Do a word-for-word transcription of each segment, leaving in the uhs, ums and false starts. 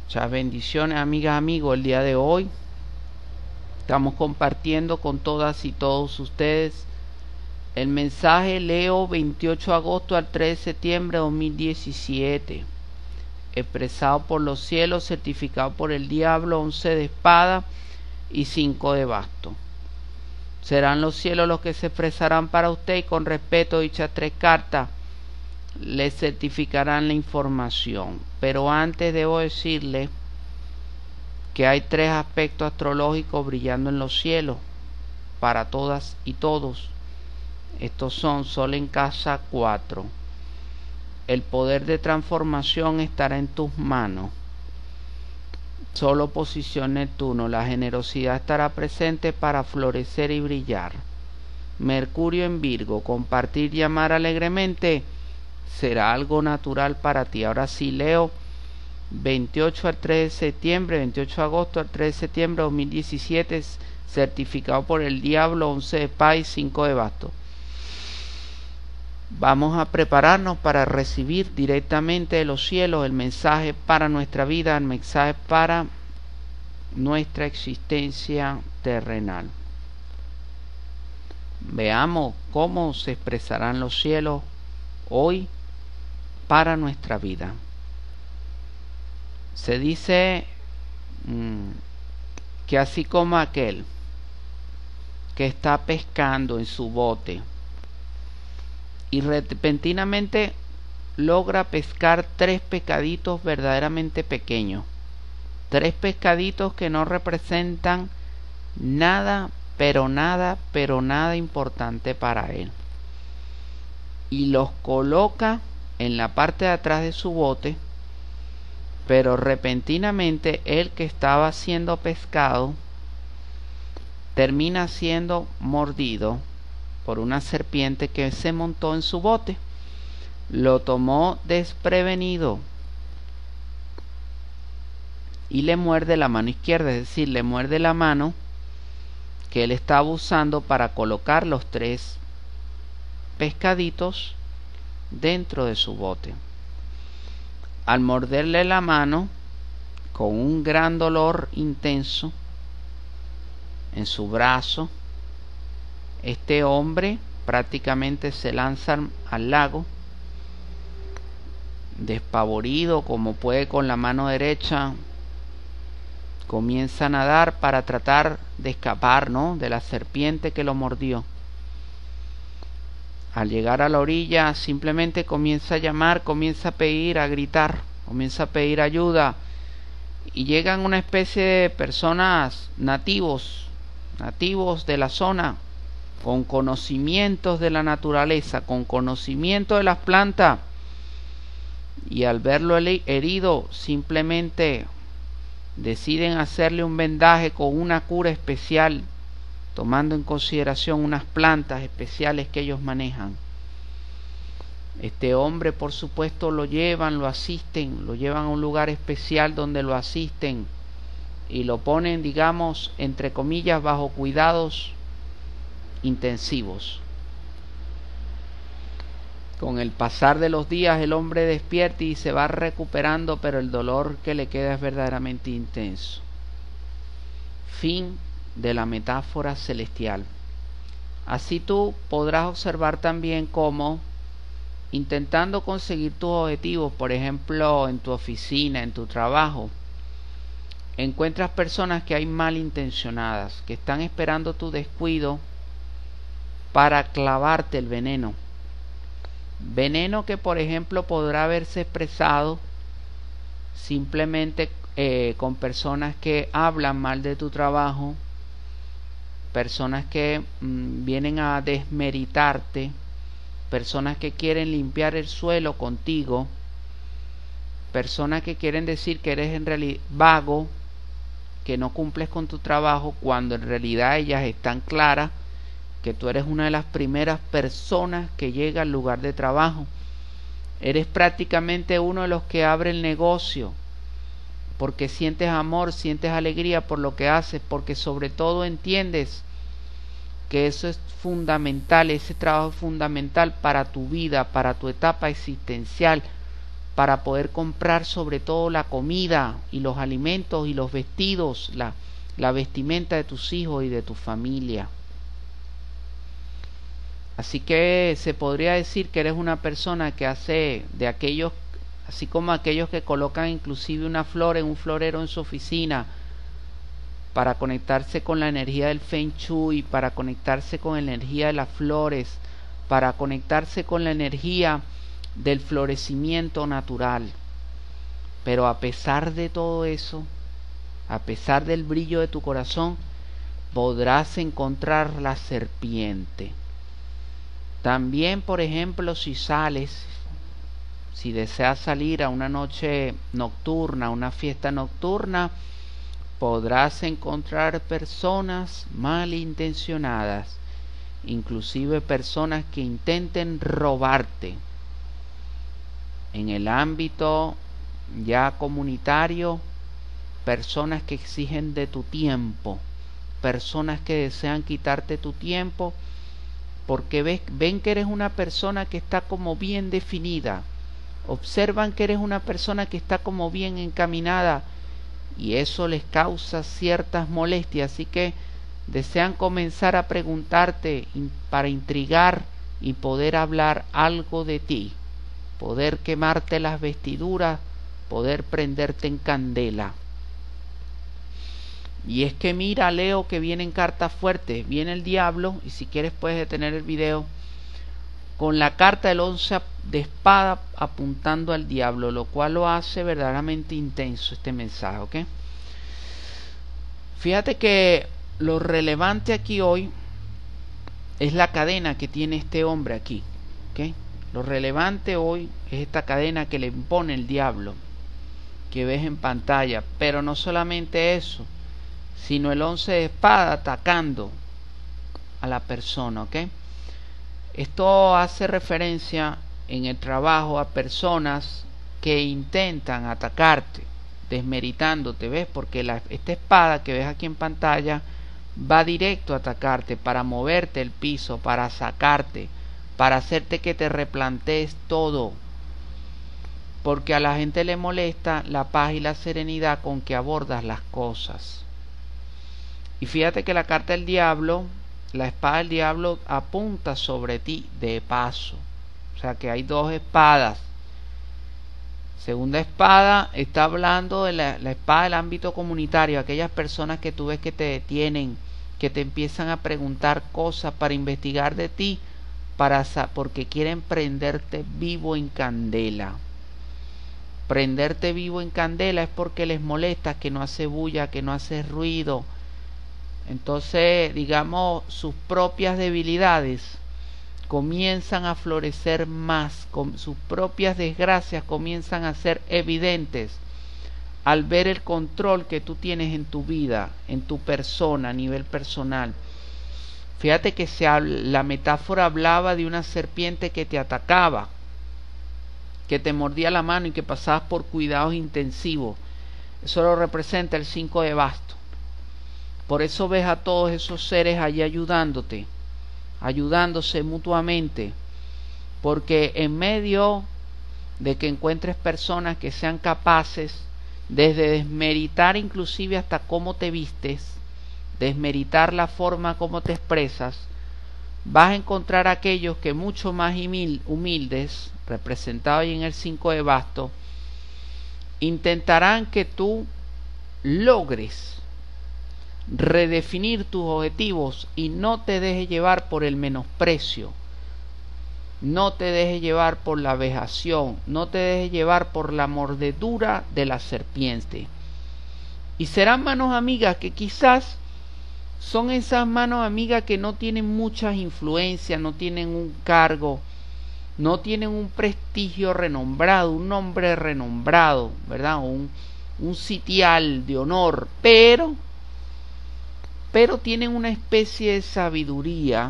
Muchas bendiciones, amigas, amigos. El día de hoy estamos compartiendo con todas y todos ustedes el mensaje Leo veintiocho de agosto al tres de septiembre de dos mil diecisiete, expresado por los cielos, certificado por el diablo, once de espada y cinco de basto. Serán los cielos los que se expresarán para usted, y con respeto dichas tres cartas le certificarán la información. Pero antes debo decirle que hay tres aspectos astrológicos brillando en los cielos para todas y todos. Estos son Sol en casa cuatro. El poder de transformación estará en tus manos. Sol oposición Neptuno. La generosidad estará presente para florecer y brillar. Mercurio en Virgo. Compartir y amar alegremente será algo natural para ti. Ahora sí, Leo, veintiocho al tres de septiembre, veintiocho de agosto al tres de septiembre de dos mil diecisiete, certificado por el diablo, once de espada y cinco de basto. Vamos a prepararnos para recibir directamente de los cielos el mensaje para nuestra vida, el mensaje para nuestra existencia terrenal. Veamos cómo se expresarán los cielos hoy para nuestra vida. Se dice mmm, que así como aquel que está pescando en su bote y repentinamente logra pescar tres pescaditos verdaderamente pequeños, tres pescaditos que no representan nada, pero nada, pero nada importante para él, y los coloca en la parte de atrás de su bote, pero repentinamente el que estaba siendo pescado termina siendo mordido por una serpiente que se montó en su bote. Lo tomó desprevenido y le muerde la mano izquierda, es decir, le muerde la mano que él estaba usando para colocar los tres pescaditos dentro de su bote. Al morderle la mano, con un gran dolor intenso en su brazo, este hombre prácticamente se lanza al lago, despavorido como puede con la mano derecha, comienza a nadar para tratar de escapar, ¿no?, de la serpiente que lo mordió. Al llegar a la orilla simplemente comienza a llamar, comienza a pedir, a gritar, comienza a pedir ayuda, y llegan una especie de personas nativos, nativos de la zona, con conocimientos de la naturaleza, con conocimiento de las plantas, y al verlo herido simplemente deciden hacerle un vendaje con una cura especial, tomando en consideración unas plantas especiales que ellos manejan. Este hombre, por supuesto, lo llevan, lo asisten, lo llevan a un lugar especial donde lo asisten y lo ponen, digamos, entre comillas, bajo cuidados intensivos. Con el pasar de los días el hombre despierta y se va recuperando, pero el dolor que le queda es verdaderamente intenso. Fin de la metáfora celestial. Así tú podrás observar también cómo, intentando conseguir tus objetivos, por ejemplo en tu oficina, en tu trabajo, encuentras personas que hay malintencionadas, que están esperando tu descuido para clavarte el veneno. Veneno que, por ejemplo, podrá haberse expresado simplemente eh, con personas que hablan mal de tu trabajo, personas que mmm, vienen a desmeritarte, personas que quieren limpiar el suelo contigo, personas que quieren decir que eres en realidad vago, que no cumples con tu trabajo, cuando en realidad ellas están claras que tú eres una de las primeras personas que llega al lugar de trabajo. Eres prácticamente uno de los que abre el negocio, porque sientes amor, sientes alegría por lo que haces, porque sobre todo entiendes que eso es fundamental, ese trabajo es fundamental para tu vida, para tu etapa existencial, para poder comprar sobre todo la comida y los alimentos y los vestidos, la, la vestimenta de tus hijos y de tu familia. Así que se podría decir que eres una persona que hace de aquellos, así como aquellos que colocan inclusive una flor en un florero en su oficina para conectarse con la energía del Feng Shui, para conectarse con la energía de las flores, para conectarse con la energía del florecimiento natural. Pero a pesar de todo eso, a pesar del brillo de tu corazón, podrás encontrar la serpiente. También, por ejemplo, si sales, si deseas salir a una noche nocturna, una fiesta nocturna, podrás encontrar personas malintencionadas, inclusive personas que intenten robarte. En el ámbito ya comunitario, personas que exigen de tu tiempo, personas que desean quitarte tu tiempo, porque ves, ven que eres una persona que está como bien definida, observan que eres una persona que está como bien encaminada, y eso les causa ciertas molestias, así que desean comenzar a preguntarte para intrigar y poder hablar algo de ti, poder quemarte las vestiduras, poder prenderte en candela. Y es que mira, Leo, que vienen cartas fuertes, viene el diablo, y si quieres puedes detener el video, con la carta del once de espada apuntando al diablo, lo cual lo hace verdaderamente intenso este mensaje, ¿ok? Fíjate que lo relevante aquí hoy es la cadena que tiene este hombre aquí, ¿ok? Lo relevante hoy es esta cadena que le impone el diablo, que ves en pantalla, pero no solamente eso, sino el once de espada atacando a la persona, ¿ok? Esto hace referencia en el trabajo a personas que intentan atacarte, desmeritándote, ¿ves? Porque la, esta espada que ves aquí en pantalla va directo a atacarte para moverte el piso, para sacarte, para hacerte que te replantees todo. Porque a la gente le molesta la paz y la serenidad con que abordas las cosas. Y fíjate que la carta del diablo, la espada del diablo apunta sobre ti de paso. O sea que hay dos espadas. Segunda espada está hablando de la, la espada del ámbito comunitario, aquellas personas que tú ves que te detienen, que te empiezan a preguntar cosas para investigar de ti, para, porque quieren prenderte vivo en candela. Prenderte vivo en candela es porque les molesta que no hace bulla, que no hace ruido. Entonces, digamos, sus propias debilidades comienzan a florecer más, con sus propias desgracias comienzan a ser evidentes al ver el control que tú tienes en tu vida, en tu persona, a nivel personal. Fíjate que se habla, la metáfora hablaba de una serpiente que te atacaba, que te mordía la mano y que pasabas por cuidados intensivos. Eso lo representa el cinco de bastos. Por eso ves a todos esos seres allí ayudándote, ayudándose mutuamente, porque en medio de que encuentres personas que sean capaces desde desmeritar inclusive hasta cómo te vistes, desmeritar la forma como te expresas, vas a encontrar aquellos que mucho más humildes, representados ahí en el cinco de bastos, intentarán que tú logres redefinir tus objetivos y no te dejes llevar por el menosprecio, no te dejes llevar por la vejación, no te dejes llevar por la mordedura de la serpiente. Y serán manos amigas que quizás son esas manos amigas que no tienen muchas influencias, no tienen un cargo, no tienen un prestigio renombrado, un nombre renombrado, ¿verdad? Un, un sitial de honor, pero pero tienen una especie de sabiduría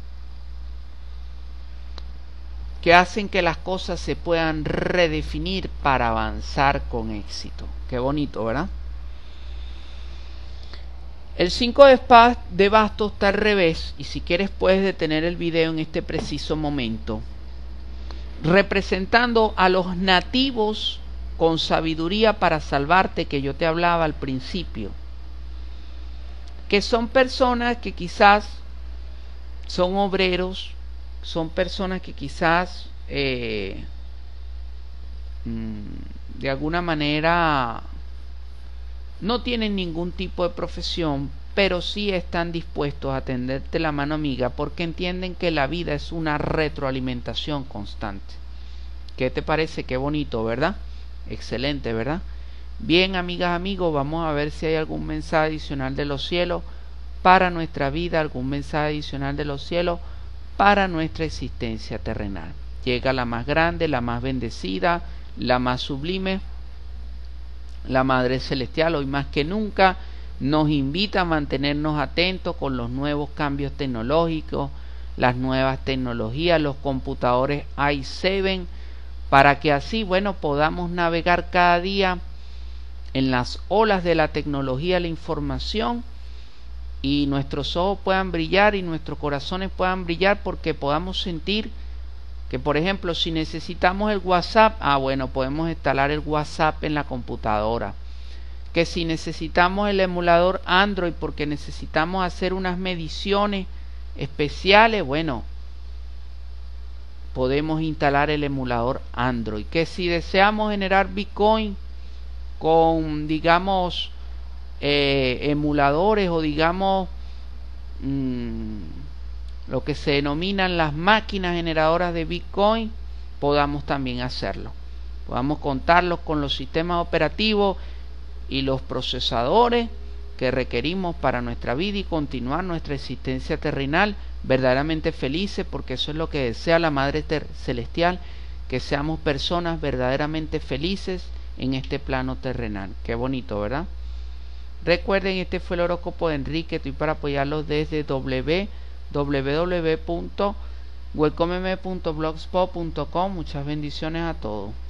que hacen que las cosas se puedan redefinir para avanzar con éxito. Qué bonito, ¿verdad? El cinco de espadas de bastos está al revés, y si quieres puedes detener el video en este preciso momento. representando a los nativos con sabiduría para salvarte, que yo te hablaba al principio, que son personas que quizás son obreros, son personas que quizás eh, de alguna manera no tienen ningún tipo de profesión, pero sí están dispuestos a tenderte la mano amiga, porque entienden que la vida es una retroalimentación constante. ¿Qué te parece? Qué bonito, ¿verdad? Excelente, ¿verdad? Bien, amigas, amigos, vamos a ver si hay algún mensaje adicional de los cielos para nuestra vida, algún mensaje adicional de los cielos para nuestra existencia terrenal. Llega la más grande, la más bendecida, la más sublime, la Madre Celestial. Hoy más que nunca nos invita a mantenernos atentos con los nuevos cambios tecnológicos, las nuevas tecnologías, los computadores i siete, para que así, bueno, podamos navegar cada día en las olas de la tecnología, la información, y nuestros ojos puedan brillar y nuestros corazones puedan brillar, porque podamos sentir que, por ejemplo, si necesitamos el WhatsApp, ah bueno, podemos instalar el WhatsApp en la computadora. Que si necesitamos el emulador Android porque necesitamos hacer unas mediciones especiales, bueno, podemos instalar el emulador Android. Que si deseamos generar Bitcoin con, digamos, eh, emuladores o digamos mmm, lo que se denominan las máquinas generadoras de Bitcoin, podamos también hacerlo. Podamos contarlos con los sistemas operativos y los procesadores que requerimos para nuestra vida y continuar nuestra existencia terrenal verdaderamente felices, porque eso es lo que desea la Madre Celestial, que seamos personas verdaderamente felices en este plano terrenal. Qué bonito, ¿verdad? Recuerden, este fue el horóscopo de Enrique. Estoy para apoyarlos desde w w w punto welcomeme punto blogspot punto com. Muchas bendiciones a todos.